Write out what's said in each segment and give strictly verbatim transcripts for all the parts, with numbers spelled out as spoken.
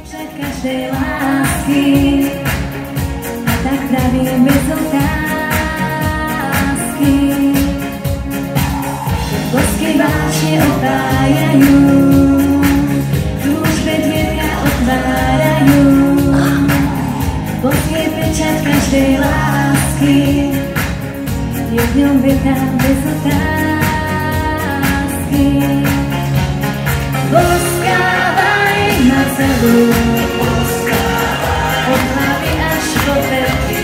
Před každej lásky a tak pravím bez otázky. Bosky vášne opájajú, túžbe dvierka otvárajú. Bosk je pečať každej lásky, je v ňom veta bez otázky. Boskávaj ma celú, od hlavy až po pety.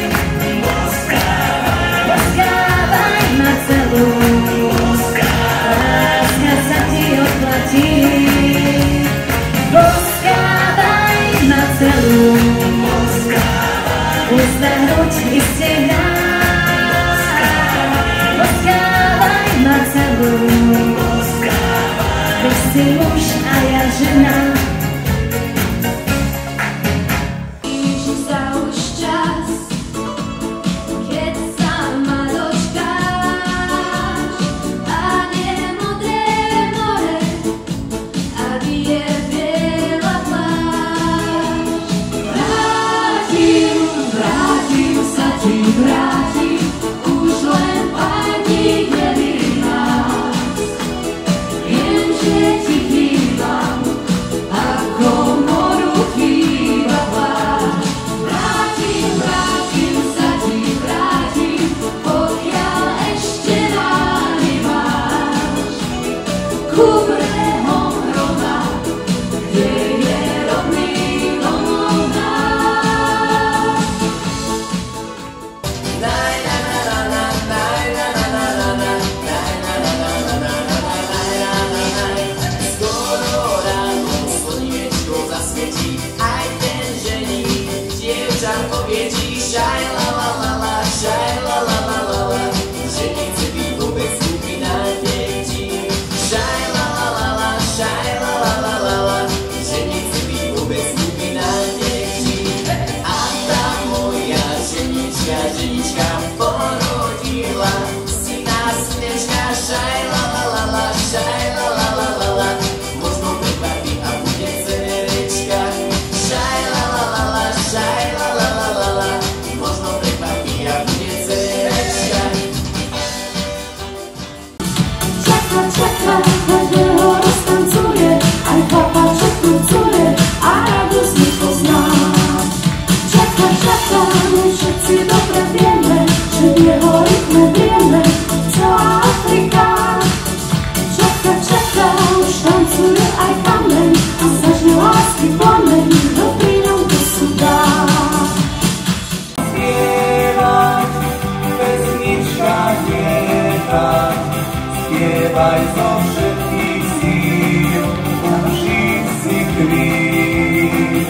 Boskávaj ma celú, láska sa ti oplatí. Boskávaj ma celú, ústa hruď iste hrá. Boskávaj ma celú, veď si muž a ja žena. Spiewaj zo wszystkich sił, użyj si krwi.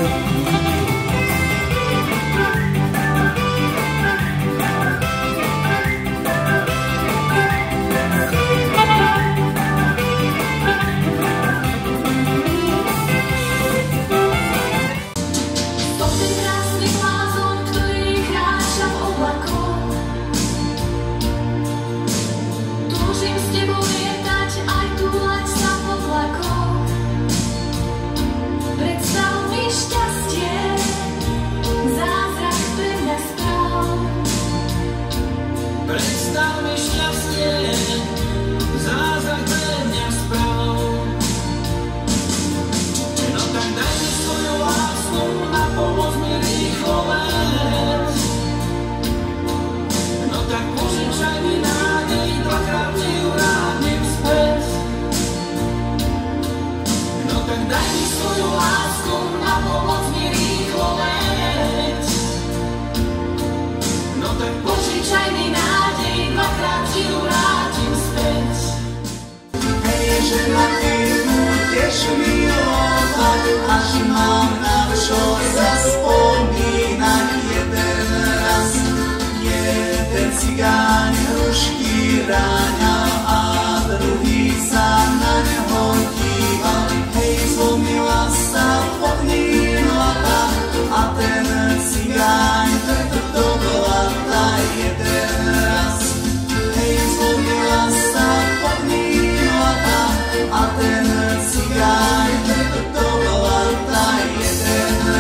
Aż mam na co zaspominać jeden raz. Jeden cygan różki rania, a drugi za nią kiwał. Hej, złomiła sa pod nim lata, a ten cygan to była ta jeden raz. Hej, złomiła sa pod nim lata, a ten cygan to była ta jeden raz.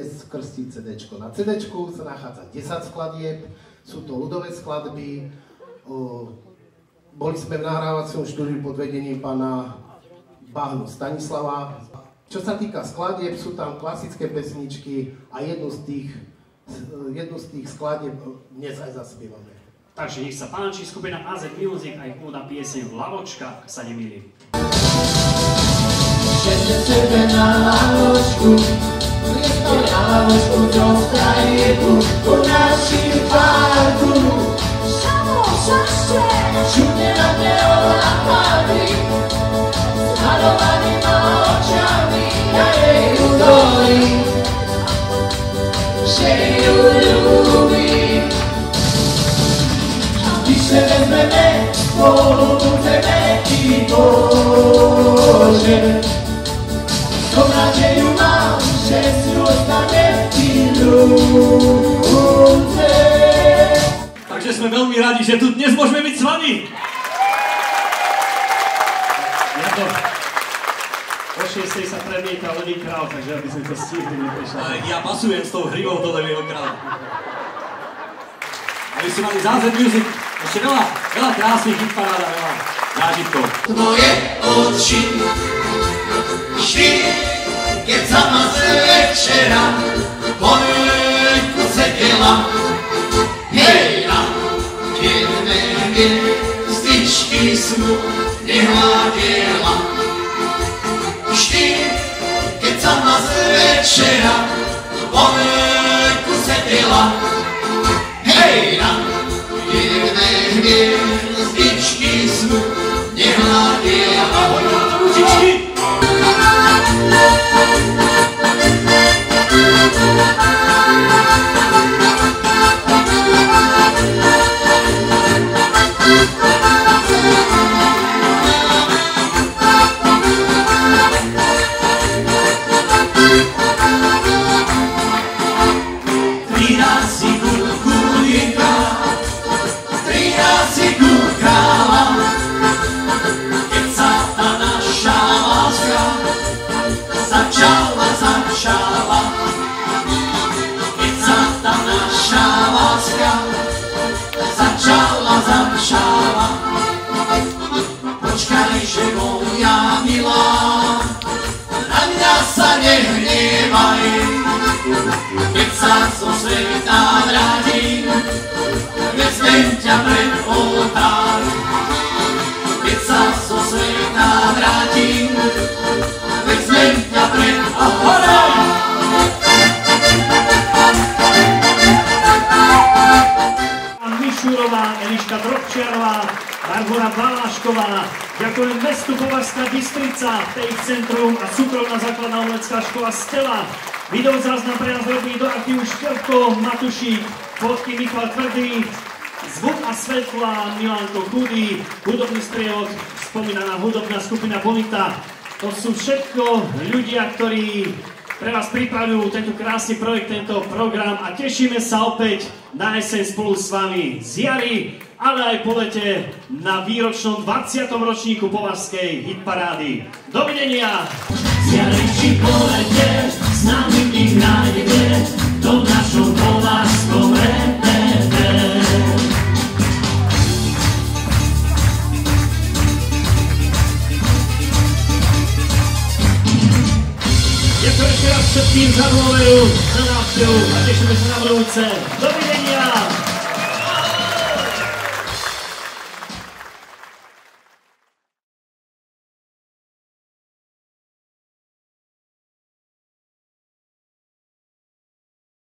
dnes krstiť cédéčko. Na cédéčku sa nachádza desať skladieb, sú to ľudové skladby. O, boli sme v nahrávacom štúdiu pod vedením pána Bahnu Stanislava. Čo sa týka skladieb, sú tam klasické pesničky a jednu z tých, jednu z tých skladieb dnes aj zaspievame. Takže nech sa páči, skupina á zet Music a ich pôvodná pieseň Lavočka, ak sa nemýlim. Siedzę sobie na lavočku, na lavočku do krajeku, u naszym parku. Samo szczęście! Czuje na mnie ołapami, z malowanymi oczami, ja jej udoli, że jej lubi. Pisze wezmę pobudzę i Boże. Tą nadzieję mam, że zostanie i ludzie. Takže sme veľmi radi, že tu dnes môžeme byť s vami. Ja to... O šiestej sa premieta Levý král, takže aby sme to stihli, neprešli. Ja pasujem s tou hrivou do Levého kráľa. Aby ste mali á zet Music ešte veľa, veľa krásnych hitparád a veľa zážitkov. Tvoje oči šli, keď sama z večera poľku sedela. Hej, a jedné hviezdičky smutne hľadela. Vždy, keď sama z večera poľku sedela. Hej, a jedné hviezdičky smutne hľadela. Poďme na to, ručičky! Počkaj, že moja milá, na mňa sa nehnievaj, keď sa zo sveta vrátim, vezmem ťa pred oltár. Keď sa zo sveta vrátim, vezmem ťa pred oltár. Mišurová, Eliška Drobčiarová, Barbora Balášková. Ďakujem mestu Považská Bystrica, té í ká Centrum a súkromná základná umelecká škola Stela. Videozáznam pre nás robí do aktívu Števko Matušík, fotky Michal Tvrdý, zvuk a svetla Milanko Chudý, hudobný sprievod, spomínaná hudobná skupina Bonita. To sú všetko ľudia, ktorí pre vás pripravujú tento krásny projekt, tento program a tešíme sa opäť na jeseň spolu s vami z jary, ale aj po lete na výročnom dvadsiatom ročníku Považskej hitparády. Dovidenia! Z jary či po lete s nami ich nájdete v tom našom považskom repete. Ďakujem ešte raz všetkým za dôveru, za návštevu a tešíme sa na budúce. Dovidenia!